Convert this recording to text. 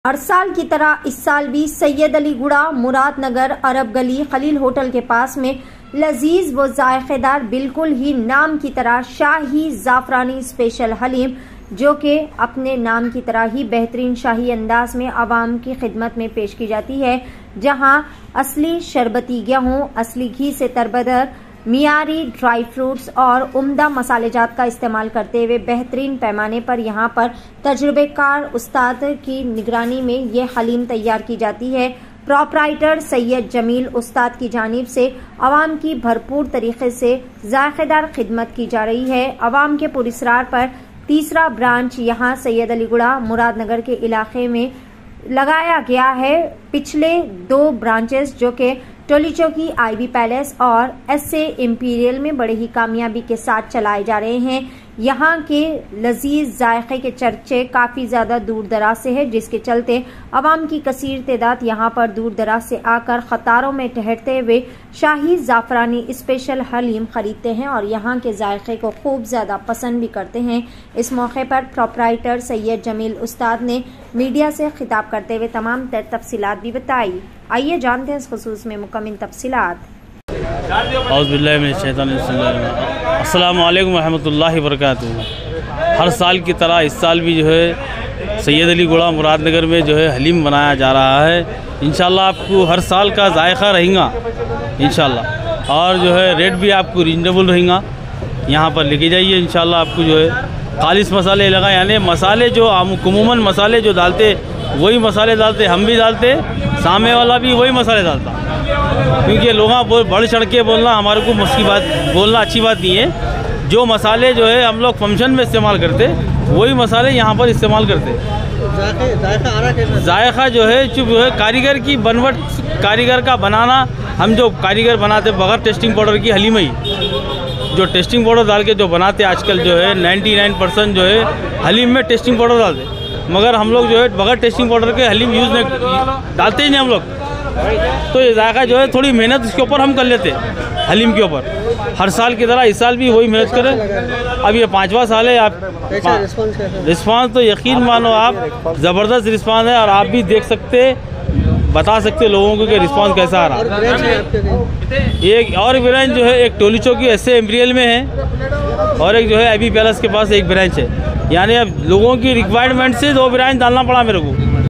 हर साल की तरह इस साल भी सैयद अली गुड़ा, मुरादनगर, अरब गली, खलील होटल के पास में लजीज व जायकेदार बिल्कुल ही नाम की तरह शाही जाफरानी स्पेशल हलीम, जो कि अपने नाम की तरह ही बेहतरीन शाही अंदाज में आवाम की खिदमत में पेश की जाती है, जहां असली शरबती गेहूं, असली घी से तरबदर, मियारी ड्राई फ्रूट्स और उम्दा मसालेजात का इस्तेमाल करते हुए बेहतरीन पैमाने पर यहां पर तजुर्बेकार उस्ताद की निगरानी में ये हलीम तैयार की जाती है। प्रोपराइटर सैयद जमील उस्ताद की जानिब से आवाम की भरपूर तरीके से जायकेदार खिदमत की जा रही है। आवाम के पुरस्कार पर तीसरा ब्रांच यहां सैयद अली गुड़ा, मुरादनगर के इलाके में लगाया गया है। पिछले 2 ब्रांचेस जो कि टोली चौकी, आईबी पैलेस और एसए इंपीरियल में बड़े ही कामयाबी के साथ चलाए जा रहे हैं। यहाँ के लजीज जायके के चर्चे काफ़ी ज़्यादा दूर दराज से है, जिसके चलते आवाम की कसीर तादाद यहाँ पर दूर दराज से आकर कतारों में ठहरते हुए शाही जाफरानी स्पेशल हलीम खरीदते हैं और यहाँ के जायके को खूब ज़्यादा पसंद भी करते हैं। इस मौके पर प्रोपराइटर सैयद जमील उस्ताद ने मीडिया से खिताब करते हुए तमाम तफसीलात भी बताई। आइए जानते हैं इस खुसूस में मुकम्मल तफसीलात। अस्सलामु अलैकुम रहमतुल्लाहि व बरकातुहू। हर साल की तरह इस साल भी जो है सैयद अली गुड़ा, मुरादनगर में जो है हलीम बनाया जा रहा है। इंशाल्लाह आपको हर साल का जायका रहेगा इंशाल्लाह, और जो है रेट भी आपको रीजनेबल रहेगा। यहाँ पर लेके जाइए इंशाल्लाह। आपको जो है खालिस मसाले लगा, यानी मसाले जो अमूमन मसाले जो डालते वही मसाले डालते, हम भी डालते, सामने वाला भी वही मसाले डालता, क्योंकि लोग बढ़ चढ़ के बोलना हमारे को मुश्किल बात, बोलना अच्छी बात नहीं है। जो मसाले जो है हम लोग फंक्शन में इस्तेमाल करते वही मसाले यहाँ पर इस्तेमाल करते। जायका जो है चुप है कारीगर की बनवट, कारीगर का बनाना। हम जो कारीगर बनाते बगैर टेस्टिंग पाउडर की हलीम ही, जो टेस्टिंग पाउडर डाल के जो बनाते आजकल जो है 99% जो है हलीम में टेस्टिंग पाउडर डालते, मगर हम लोग जो है बगैर टेस्टिंग पाउडर के हलीम यूज़ नहीं डालते ही नहीं हम लोग। तो ये जायका जो है थोड़ी मेहनत इसके ऊपर हम कर लेते हलीम के ऊपर। हर साल की तरह इस साल भी वही मेहनत करें। अब ये 5वां साल है। आप रिस्पांस तो यकीन मानो आप ज़बरदस्त रिस्पांस है, और आप भी देख सकते, बता सकते लोगों को कि रिस्पांस कैसा आ रहा है। एक और ब्रांच जो है एक टोली चौकी एसए इंपीरियल में है, और एक जो है आईबी पैलेस के पास एक ब्रांच है। यानी अब लोगों की रिक्वायरमेंट से 2 ब्रांच डालना पड़ा मेरे को।